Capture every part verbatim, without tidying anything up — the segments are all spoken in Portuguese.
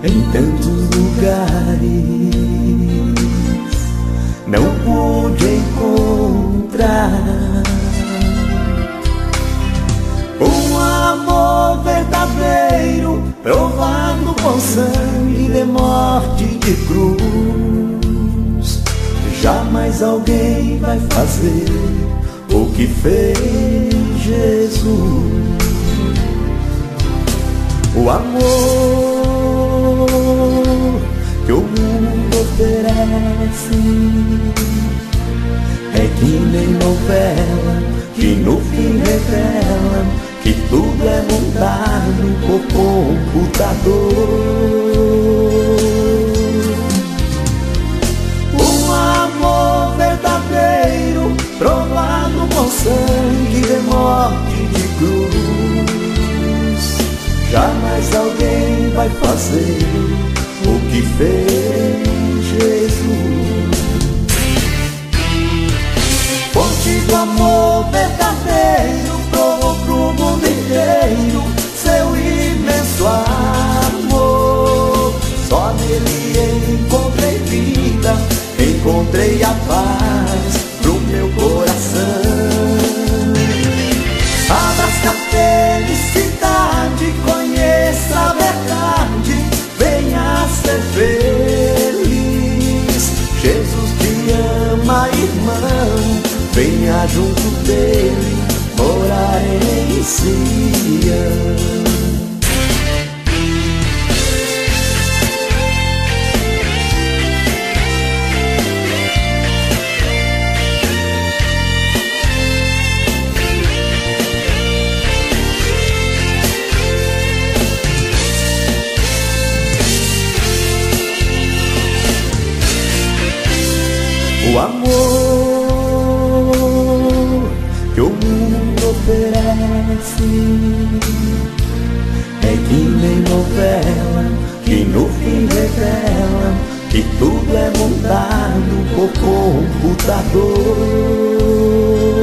em tantos lugares, não pude encontrar um amor verdadeiro, provado com sangue de morte de cruz. Jamais alguém vai fazer o que fez Jesus. O amor que o mundo oferece é que nem novela, que no fim revela que tudo é montado por computador. Um amor verdadeiro, provado com sangue de morte de cruz. Jamais alguém vai fazer o que fez Jesus. Fonte do amor verdadeiro, provou pro mundo inteiro seu imenso amor. Só nele encontrei vida, encontrei a paz pro meu coração. Abraça a felicidade, conheça a verdade, venha ser feliz. Jesus te ama, irmão, venha junto dele morar em Sião. O amor que o mundo oferece é que nem novela, que no fim revela que tudo é montado por computador.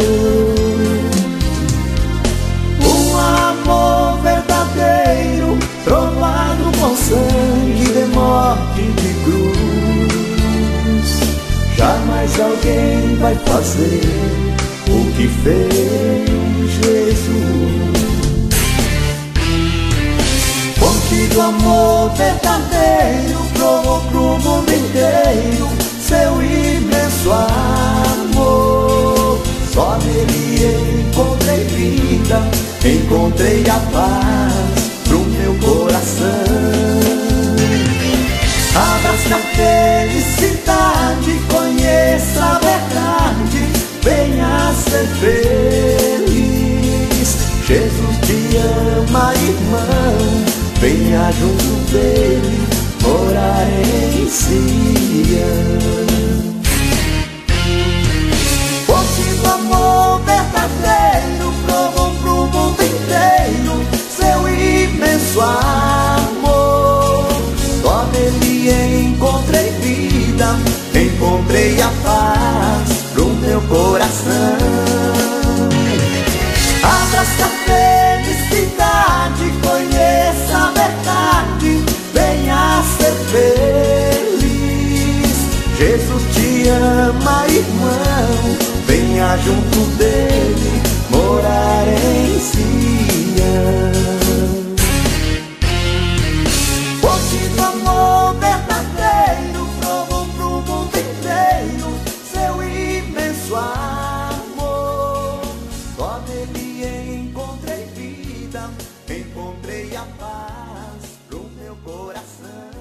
Um amor verdadeiro, provado com sangue de morte de cruz. Jamais alguém vai fazer o que fez Jesus. Fonte do amor verdadeiro, provou pro mundo inteiro seu imenso amor. Só nele encontrei vida, encontrei a paz pro meu coração. Abraça a felicidade, conheça a verdade, venha ser feliz. Jesus te ama, irmão, venha junto dele morar em Sião. Fonte do amor verdadeiro, provou pro mundo inteiro seu imenso amor. Só nele encontrei vida, encontrei a paz pro meu coração. Abraça a felicidade, conheça a verdade, venha ser feliz. Jesus te ama, irmão, venha junto dele morar em Sião. Fonte do amor verdadeiro, provou pro mundo inteiro seu imenso amor. Só nele encontrei vida, encontrei a paz pro meu coração.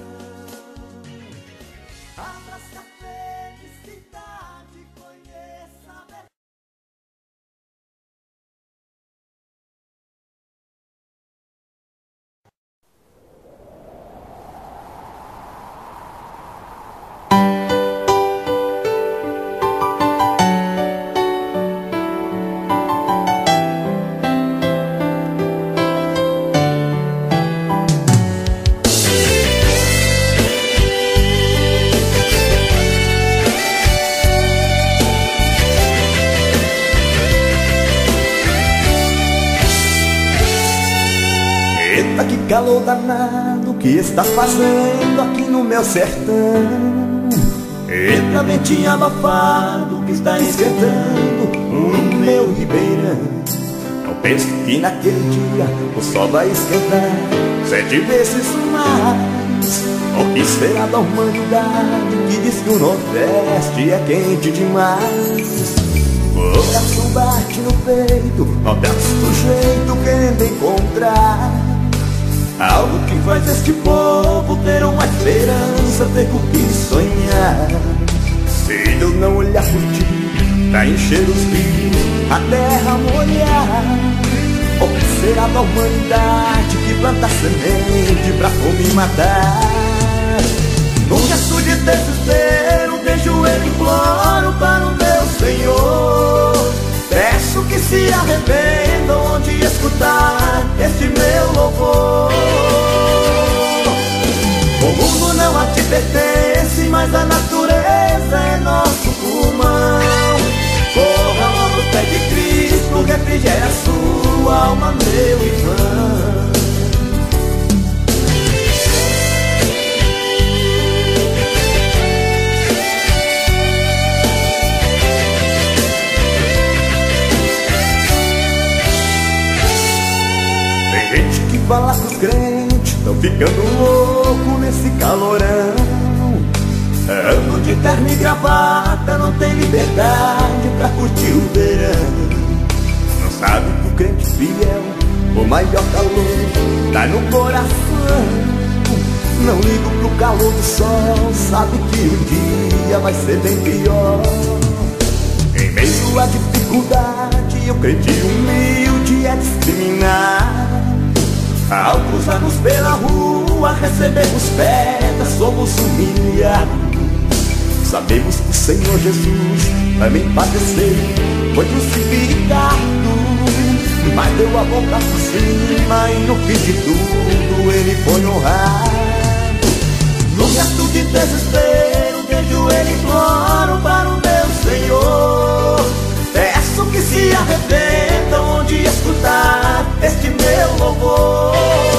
Abraça a felicidade, conheça a verdade. calor danado que está fazendo aqui no meu sertão. Entra ventinho abafado que está esquentando no meu ribeirão. Não penso que naquele dia o sol vai esquentar sete vezes mais. O que será da humanidade que diz que o Nordeste é quente demais? O coração bate no peito, no braço do jeito querendo encontrar algo que faz este povo ter uma esperança, ter com o que sonhar. Se eu não olhar por ti, pra encher os rios, a terra molhar, o que será da humanidade que planta semente pra fome matar? Num gesto de desespero, de joelho imploro para o meu Senhor. Peço que se arrependam onde escutar este meu louvor. O mundo não a te pertence, mas a natureza é nosso pulmão. Corra logo aos pés de Cristo, refrigere a sua alma, meu irmão. Falar com os crentes, tão ficando louco nesse calorão. Ando de terno e gravata, não tem liberdade pra curtir o verão. Não sabe que o crente fiel, o maior calor tá no coração. Não ligo pro calor do sol, sabe que o dia vai ser bem pior. Em meio à dificuldade, o crente humilde é discriminar. Ao cruzarmos pela rua, recebemos pedras, somos humilhados. Sabemos que o Senhor Jesus também padeceu, foi crucificado, mas deu a volta por cima e no fim de tudo ele foi honrado. No gesto de desespero, de joelho imploro para o meu Senhor. Peço que se arrependam onde escutar este meu louvor.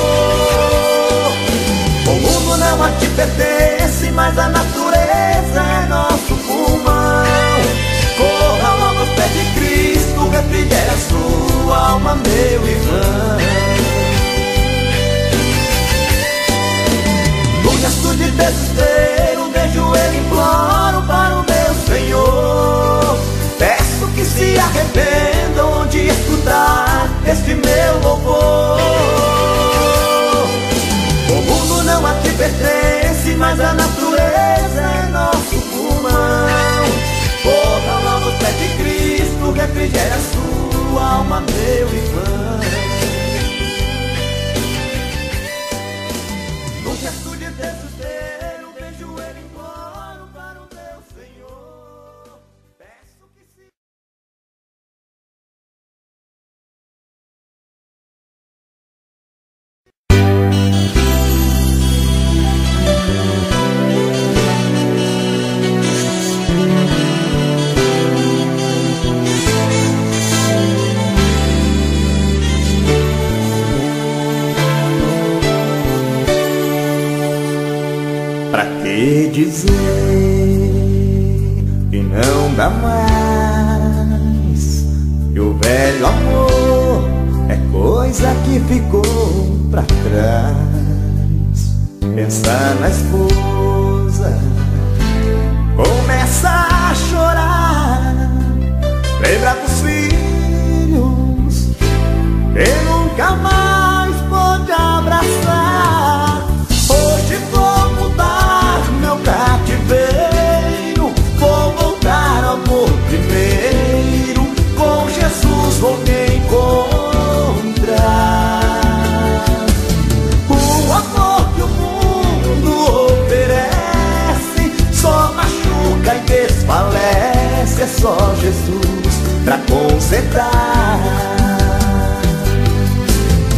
O mundo não a te pertence, mas a natureza é nosso pulmão. Corra logo aos pés de Cristo, refrigere a sua alma, meu irmão. No gesto de desespero, de joelho imploro para o meu Senhor. Peço que se arrependam onde escutar este meu louvor. O mundo não a te pertence, mas a natureza é nosso pulmão. Corra logo aos pés de Cristo, refrigere a sua alma, meu irmão. No gesto de desespero, de joelho imploro para o meu Senhor. Peço que se... Pra que dizer que não dá mais? Que o velho amor é coisa que ficou pra trás. Pensar na esposa, começa a chorar. Lembra dos filhos que nunca mais pôde abraçar. Hoje vou mudar meu cativeiro, vou voltar ao amor primeiro. Com Jesus vou me encontrar. O amor que o mundo oferece só machuca e desfalece. É só Jesus pra consertar.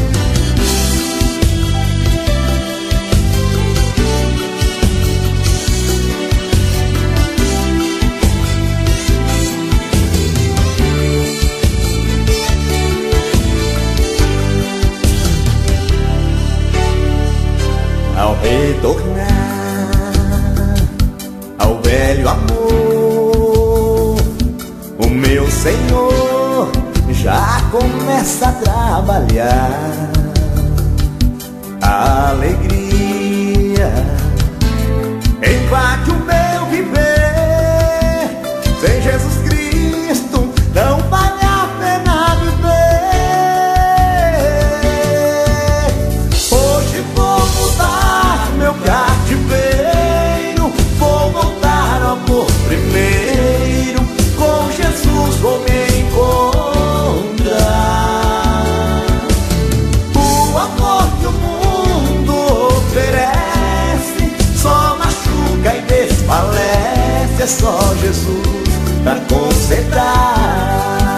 retornar ao velho amor. O meu Senhor já começa a trabalhar. A alegria invade o meu viver. Sem Jesus Cristo não vale a pena viver. Hoje vou mudar meu cativeiro, vou voltar ao amor primeiro. Com Jesus vou me encontrar. O amor que o mundo oferece só machuca e desfalece. É só Jesus pra consertar.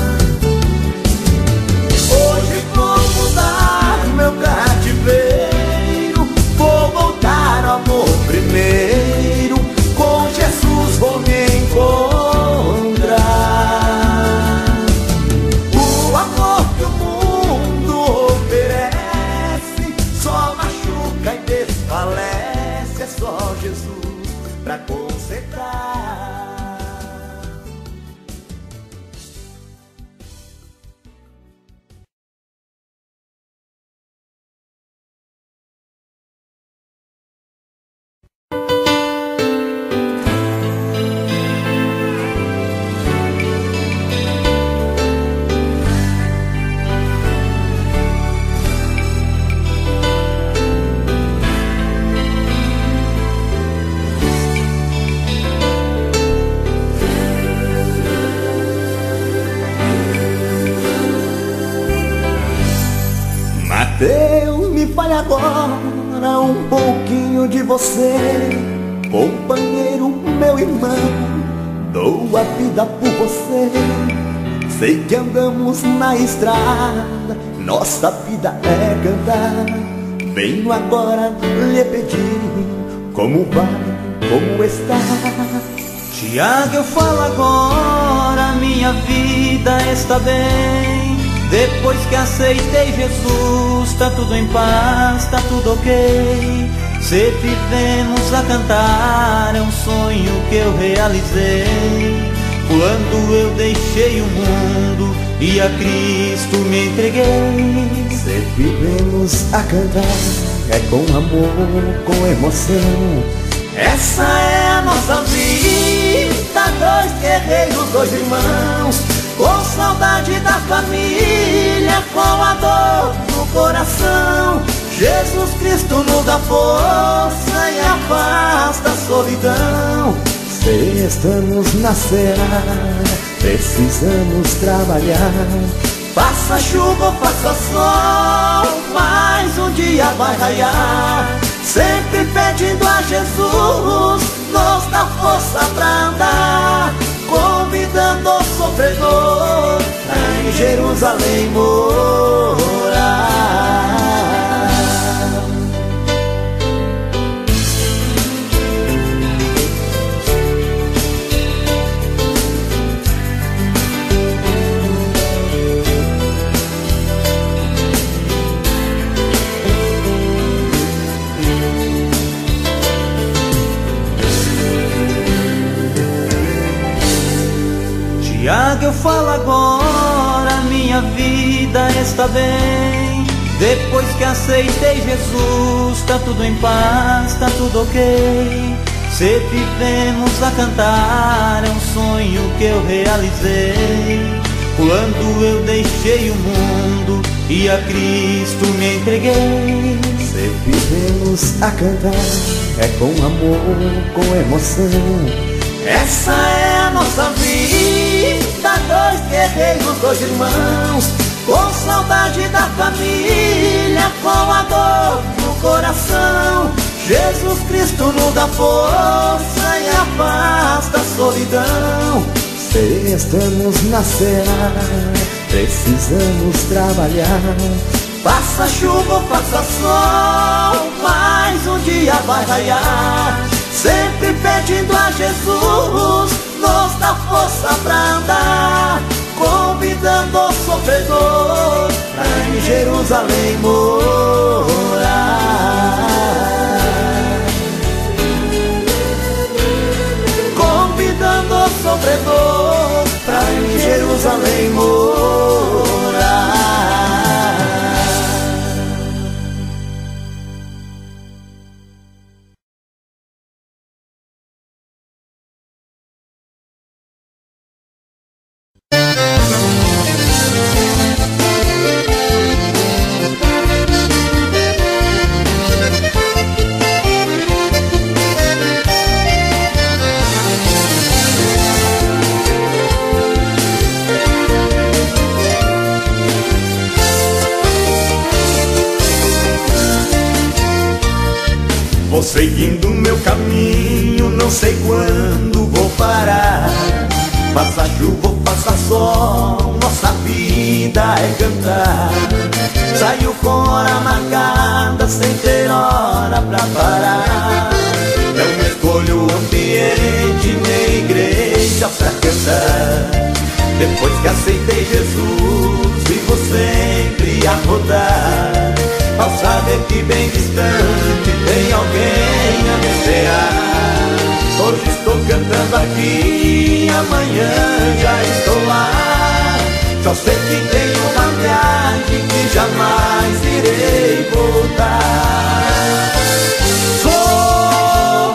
Hoje vou mudar meu cativeiro, vou voltar ao amor primeiro. Com Jesus vou me encontrar. O amor que o mundo oferece só machuca e desfalece. É só Jesus pra consertar. Mateus, me fale agora um pouquinho de você. Companheiro, meu irmão, dou a vida por você. Sei que andamos na estrada, nossa vida é cantar. Venho agora lhe pedir, como vai, como está? Tiago, eu falo agora, minha vida está bem. Depois que aceitei Jesus, tá tudo em paz, tá tudo ok. Se vivemos a cantar, é um sonho que eu realizei. Quando eu deixei o mundo e a Cristo me entreguei. Se vivemos a cantar, é com amor, com emoção. Essa é a nossa vida, dois guerreiros, dois irmãos, com saudade da família, com a dor no coração. Jesus Cristo nos dá força e afasta a solidão. Se estamos na seara, precisamos trabalhar. Faça chuva ou faça sol, mais um dia vai raiar. Sempre pedindo a Jesus, nos dá força pra andar. Convidando o sofredor pra em Jerusalém morar. Tiago, eu falo agora, minha vida está bem. Depois que aceitei Jesus, tá tudo em paz, tá tudo ok. Se vivemos a cantar, é um sonho que eu realizei. Quando eu deixei o mundo e a Cristo me entreguei. Se vivemos a cantar, é com amor, com emoção. Essa é a nossa vida, dois guerreiros, dois irmãos, com saudade da família, com a dor no coração. Jesus Cristo nos dá força e afasta a solidão. Se estamos na seara, precisamos trabalhar. Faça chuva ou faça sol, mais um dia vai raiar. Sempre pedindo a Jesus, nos dá força pra andar. Convidando o sofredor pra em Jerusalém morar. Vou seguindo meu caminho, não sei quando vou parar. Faça chuva ou faça sol, nossa vida é cantar. Saio com hora marcada, sem ter hora pra parar. Não escolho o ambiente, nem igreja pra cantar. Depois que aceitei Jesus, vivo sempre a rodar. Ao saber que bem distante tem alguém a me esperar. Hoje estou cantando aqui, amanhã já estou lá. Só sei que tenho uma viagem que jamais irei voltar. Sou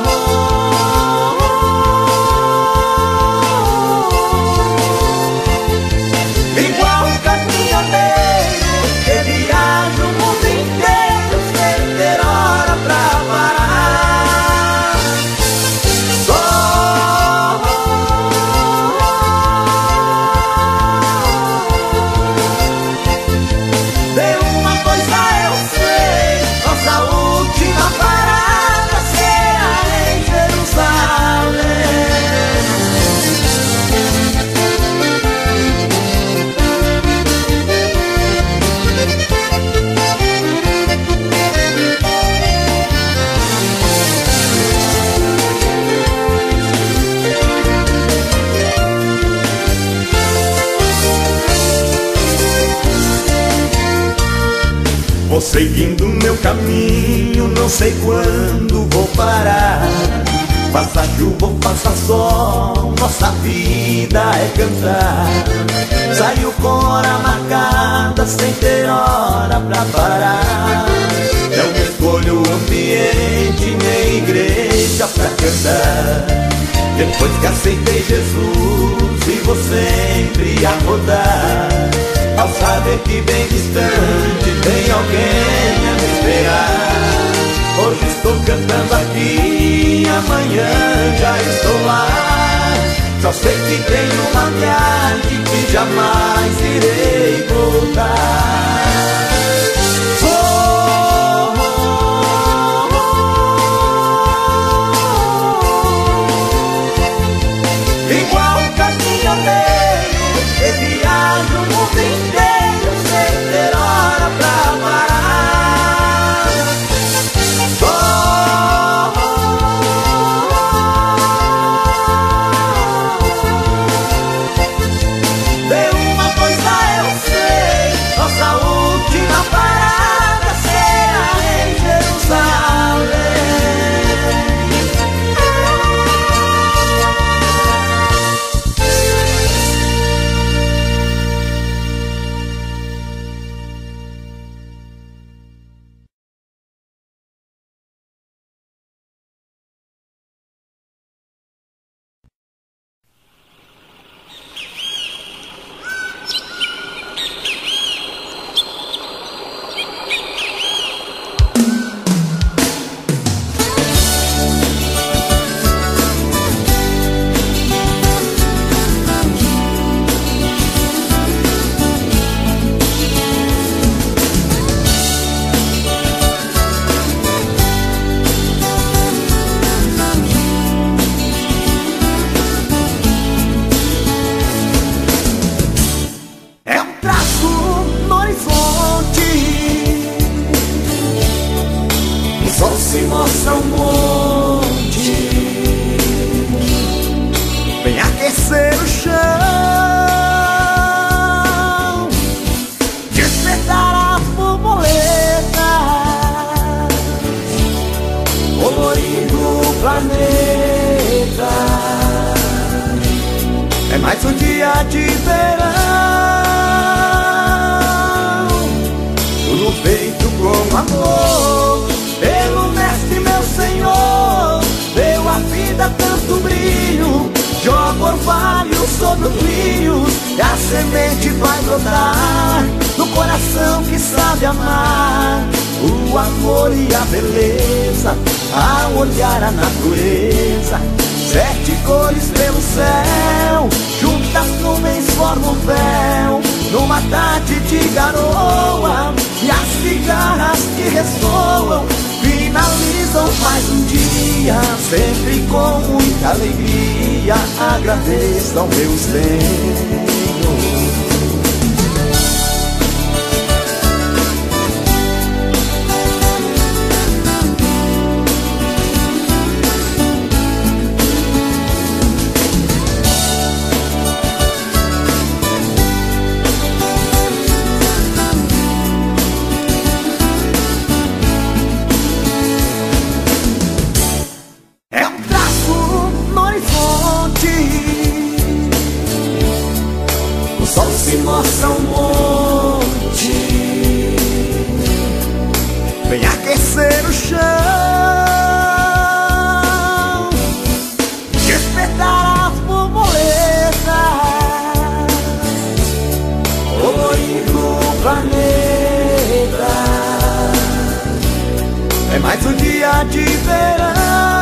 igual um caminhoneiro que viaja o mundo inteiro sem ter hora pra parar. De uma coisa eu sei, nossa última parada será em Jerusalém. Vou seguindo meu caminho, não sei quando vou parar. Faça chuva ou faça sol, nossa vida é cantar. Saio com hora marcada, sem ter hora pra parar. Não escolho o ambiente, nem igreja pra cantar. Depois que aceitei Jesus, vivo sempre a rodar. Ao saber que bem distante tem alguém a me esperar. Hoje estou cantando aqui, amanhã já estou lá. Só sei que tenho uma viagem que jamais irei voltar. Igual um caminhoneiro que viaja o mundo inteiro sem ter hora pra parar. Só de uma coisa eu sei, nossa última parada será em Jerusalém. Se mostra um monte, vem aquecer o chão, despertar as borboletas, colorindo o planeta. É mais um dia de verão, tudo feito com amor. Pelo Mestre, meu Senhor, deu a vida tanto brilho. Joga orvalho sobre os rios e a semente vai brotar no coração que sabe amar o amor e a beleza. Ao olhar a natureza, sete cores pelo céu, juntas nuvens formam um véu. Numa tarde de garoa, e as cigarras que ressoam finalizam mais um dia, sempre com muita alegria, agradeço ao meu Senhor. Mostra um monte, vem aquecer o chão, despertar as borboletas, colorindo o planeta. É mais um dia de verão,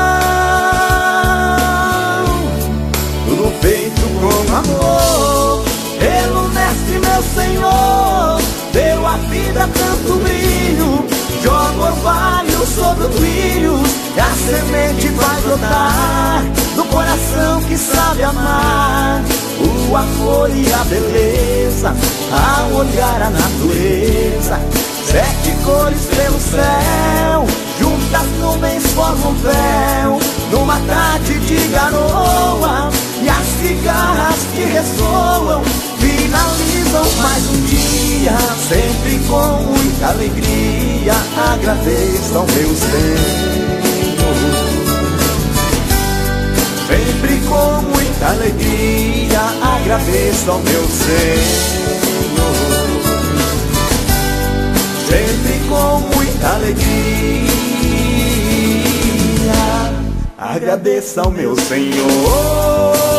tudo feito com amor. Enludece, meu Senhor, deu à vida tanto brilho, joga orvalho sobre os trilhos, e a semente vai brotar no coração que sabe amar o amor e a beleza, ao olhar a natureza. Sete cores pelo céu, juntas nuvens formam um véu, numa tarde de garoa, e as cigarras que ressoam finalizam mais um dia, sempre com muita alegria, agradeço ao meu Senhor. Sempre com muita alegria, agradeço ao meu Senhor. Sempre com muita alegria, agradeço ao meu Senhor.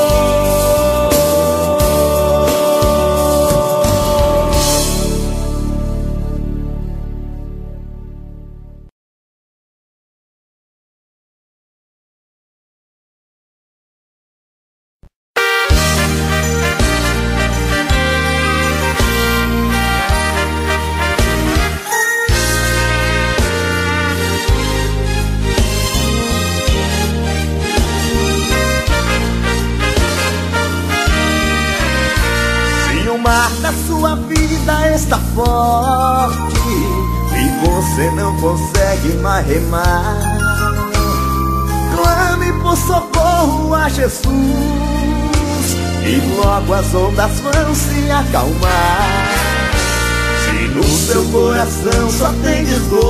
Da sua vida está forte e você não consegue mais remar, clame por socorro a Jesus e logo as ondas vão se acalmar. Se no seu coração só tem desgosto,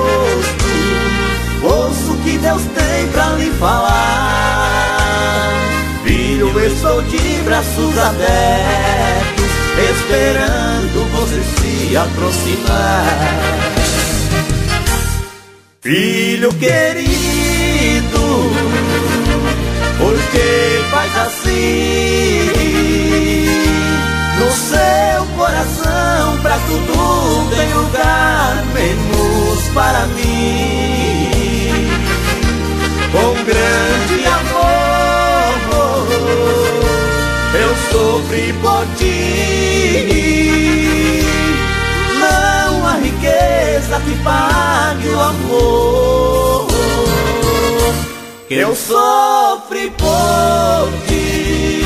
ouça o que Deus tem pra lhe falar. Filho, eu estou de braços abertos, esperando você se aproximar. Filho querido, por que faz assim? No seu coração pra tudo tem lugar, menos para mim. Com grande amor eu sofri por ti, não há riqueza que pague o amor que eu sofri por ti.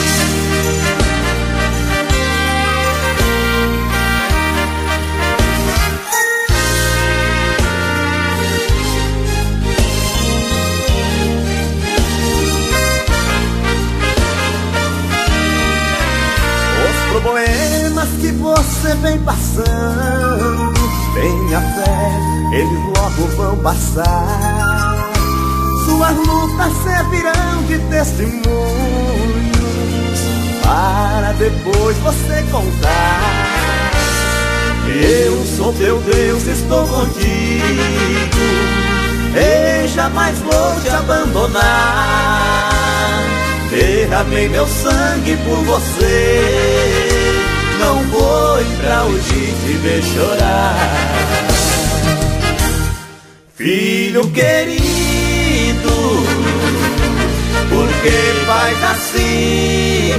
Problemas que você vem passando, tenha fé, eles logo vão passar. Suas lutas servirão de testemunhos para depois você contar. Eu sou teu Deus, estou contigo e jamais vou te abandonar. Derramei meu sangue por você, não foi pra hoje te ver chorar. Filho querido, por que faz assim?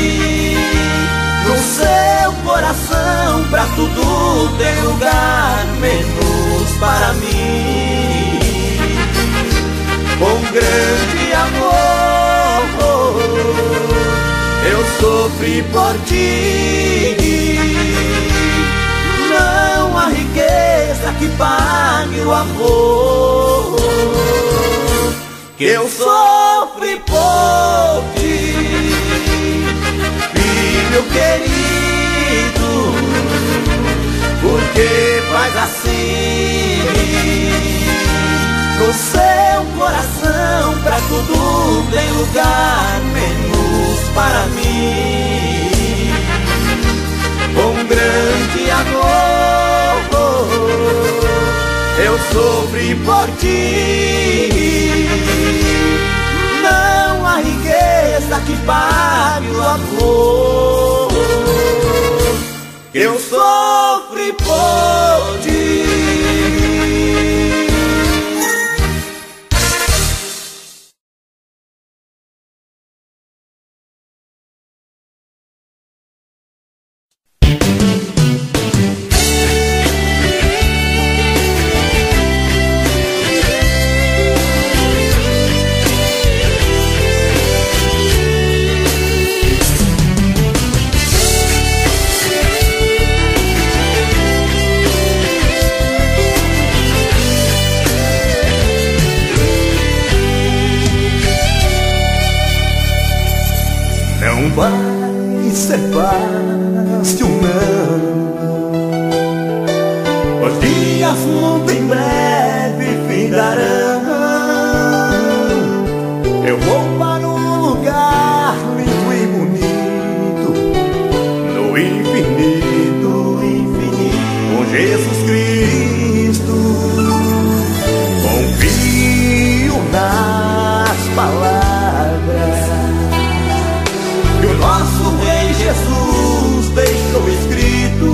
No seu coração pra tudo tem lugar, menos para mim. Com grande amor eu sofri por ti. Não há riqueza que pague o amor que eu sofri por ti. Filho querido, por que faz assim? No seu coração pra tudo tem lugar, menos para mim. Com grande amor eu sofri por ti. Não há riqueza que pague o amor que eu sofri por ti. Não vai ser fácil, não. Os dias muito em breve findarão. Eu vou para um lugar lindo e bonito, no infinito, infinito, com Jesus Cristo. Confio nas palavras que o nosso Rei Jesus deixou escrito.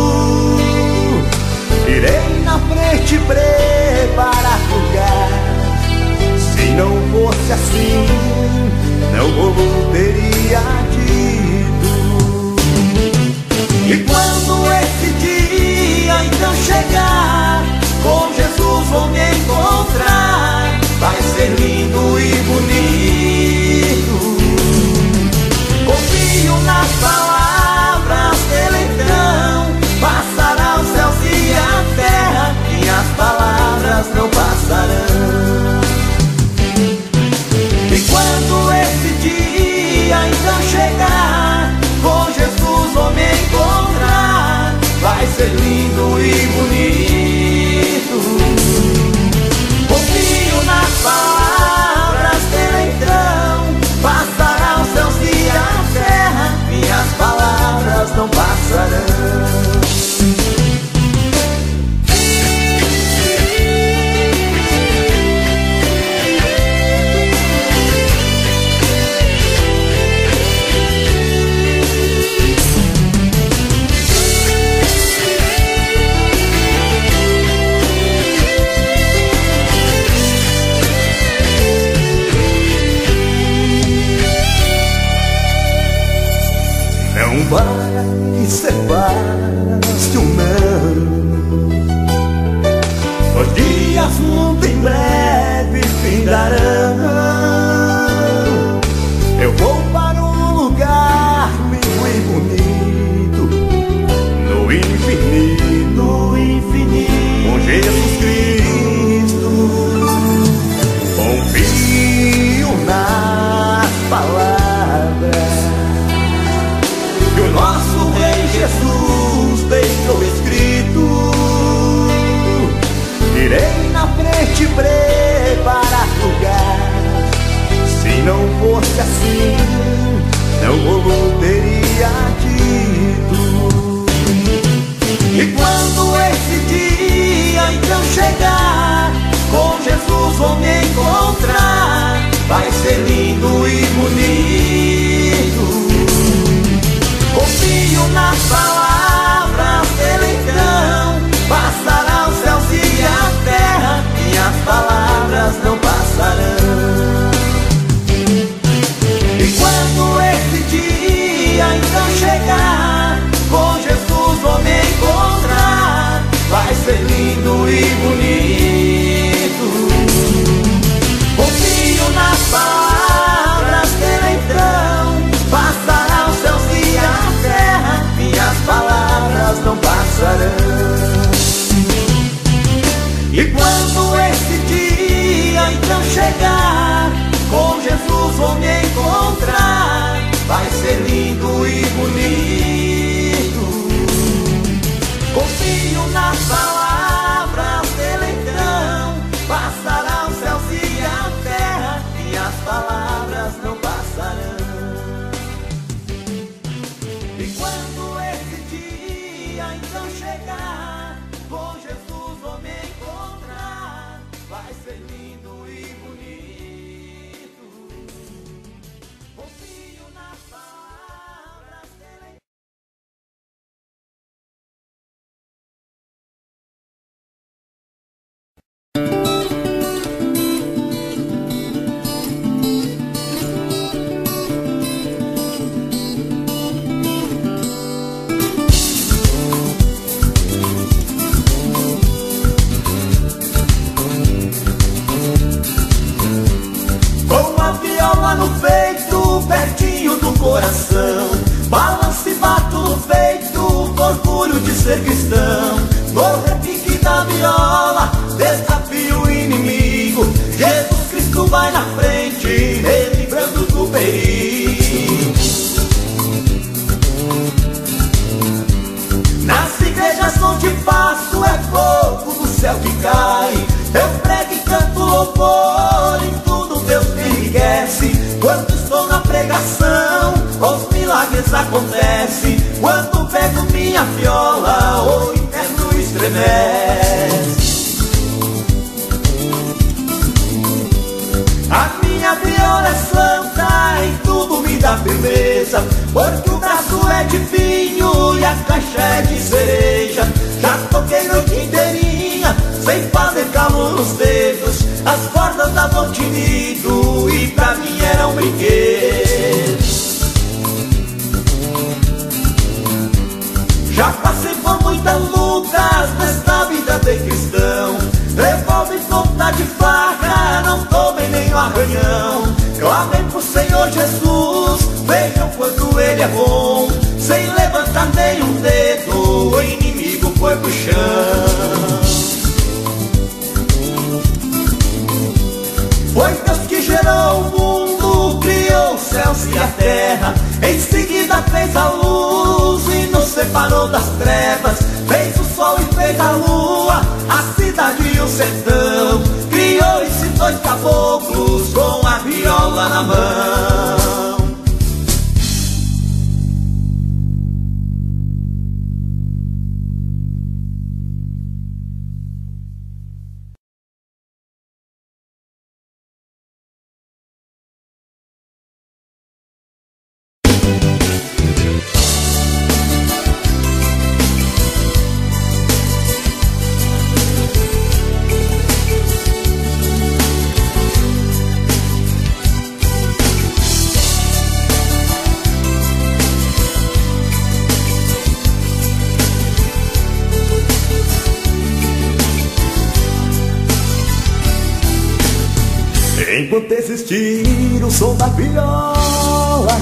Irei na frente preparar lugar. Se não fosse assim, não vou teria dito. E quando esse dia então chegar, com Jesus vou me encontrar. Vai ser lindo e bonito. Confio nas palavras dele então, passará os céus e a terra, minhas palavras não passarão. E quando esse dia então chegar, com Jesus vou me encontrar. Vai ser lindo e bonito. Confio nas palavras dele então, passará os céus e a terra, minhas palavras não passarão. Não vai ser fácil, não. Os dias muito em breve findarão. Eu vou para um lugar lindo e bonito, no infinito, no infinito, com Jesus Cristo. Confio nas palavras que o nosso Rei Jesus deixou escrito. Irei na frente preparar lugar. Se não fosse assim, não vou teria dito. E quando esse dia então chegar, com Jesus vou me encontrar. Vai ser lindo e bonito. Confio nas palavras dele então, passará os céus e a terra, minhas palavras chegar, com Jesus vou me encontrar. Vai ser lindo e bonito. Confio nas palavras dele então. Passará os céus e a terra, e as palavras não passarão. E quando esse dia então chegar, com Jesus vou me encontrar. Vai ser lindo e bonito. Confio nas palavras dele. No peito, pertinho do coração, balanço e bato no peito, orgulho de ser cristão. No repique da viola, desafio o inimigo. Jesus Cristo vai na frente, me livrando do perigo. Nas igrejas onde passo é fogo do céu que cai. Eu prego e canto louvor, em tudo Deus me enriquece. Quando estou na pregação, os milagres acontecem. Quando pego minha viola, o inferno estremece. A minha viola é santa, em tudo me dá firmeza. Porque o braço é de vinho e a caixa é de cereja. Já toquei noite inteirinha, sem fazer calor nos dedos. As cordas davam tinido e pra mim era um brinquedo. Já passei por muitas lutas nesta vida de cristão. Revólver, ponta de faca, não tomei nem um arranhão. Clamei pro Senhor Jesus, vejam quanto Ele é bom. Sem levantar nenhum dedo, o inimigo foi pro chão. Foi Deus que gerou o mundo, criou os céus e a terra. Em seguida fez a luz e nos separou das trevas. Fez o sol e fez a lua, a cidade e o sertão. Criou esses dois caboclos com a viola na mão. Enquanto existir o som da viola,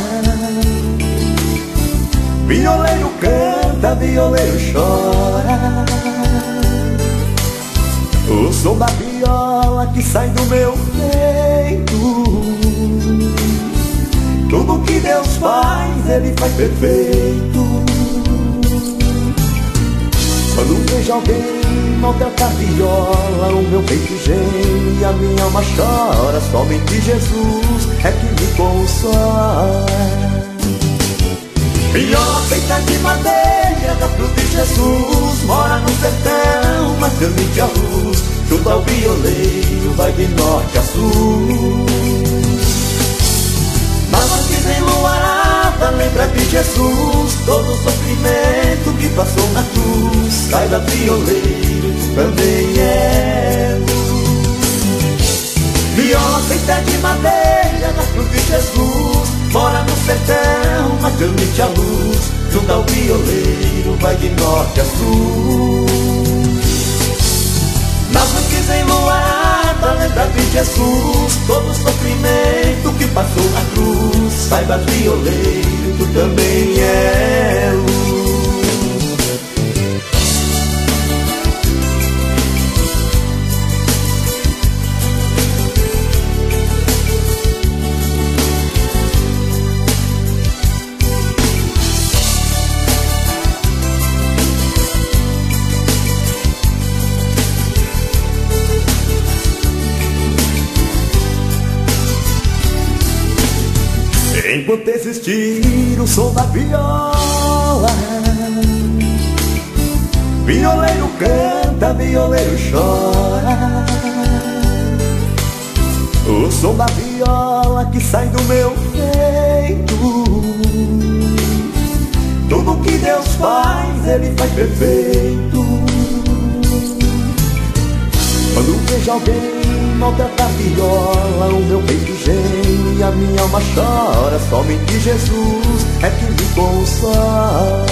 violeiro canta, violeiro chora. O som da viola que sai do meu peito, tudo que Deus faz, Ele faz perfeito. Quando vejo alguém maltrata a viola, o meu peito geme e a minha alma chora. Somente Jesus é que me consola. Viola feita de madeira da cruz de Jesus, mora no sertão, mas transmite a luz. Junto ao violeiro vai de norte a sul. Mas noite enluarada lembra de Jesus, todo o sofrimento que passou na cruz. Saiba, violeiro, também é luz. Viola feita de madeira da cruz de Jesus, mora no sertão, mas transmite a luz. Junto ao violeiro vai de norte a sul. Nas noites enluarada lembra de Jesus, todo o sofrimento que passou na cruz. Saiba, violeiro, tu também é luz. enquanto existir o som da viola. Violeiro canta, violeiro chora. O som da viola que sai do meu peito. Tudo que Deus faz, Ele faz perfeito. Quando vejo alguém maltratar a viola, o meu peito geme e a minha alma chora. Somente Jesus é que me consola.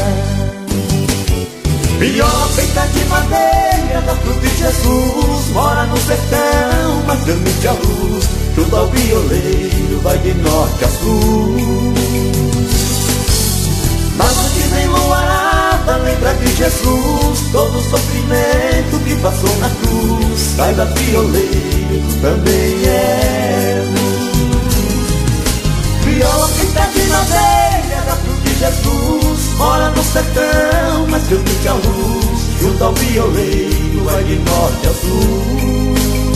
Viola feita de madeira, da fruta de Jesus, mora no sertão, mas transmite a luz. Junto ao violeiro, vai de norte a sul. Nas noites enluarada, lembra de Jesus, todo o sofrimento que passou na cruz. Saiba, violeiro, tu também é luz. Viola feita de madeira, da fruta de Jesus, mora no sertão, mas transmite a luz. Junto ao violeiro, vai de norte a sul.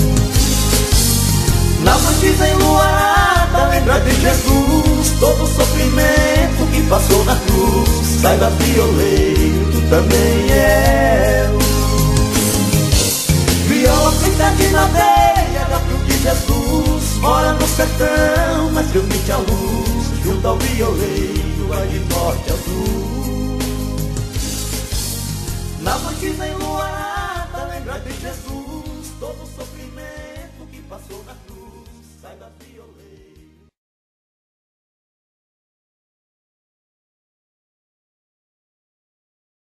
Nas noites enluarada, lembra de Jesus, todo o sofrimento que passou na cruz. Saiba, violeiro, tu também é luz. Viola feita de madeira, da fruta de Jesus, mora no sertão, mas transmite a luz. Junto ao violeiro, vai de norte a sul. Nas noites enluaradas,